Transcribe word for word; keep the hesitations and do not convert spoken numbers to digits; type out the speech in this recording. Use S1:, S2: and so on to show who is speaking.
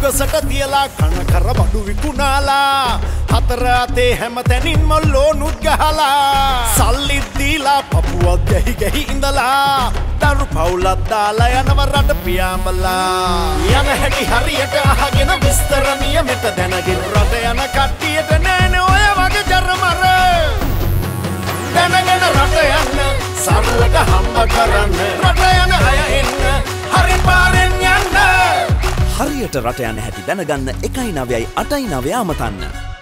S1: උගසට තියලා කන කර බඩු විකුණාලා හතර අතේ හැම තැනින්ම ලෝනුත් ගහලා සල්ලිත් දීලා පපුවක් ගැහි ගැහි ඉඳලා දරු පවුලක් දාලා යනව රට පියාඹලා යන හැටි හරියට අහගෙන විස්තර නියමෙට දැනගෙන රට යන කට්ටියට නෑනේ ඔය වගේ ජරමර දැනගෙන රට යන්න සරුවට හම්බ කරන්න රට යන අය එන්න හරි පාරෙන් යන්න
S2: හරියට රට යන හැටි දැනගන්න එකයි නවයයි අටයි නවය අමතන්න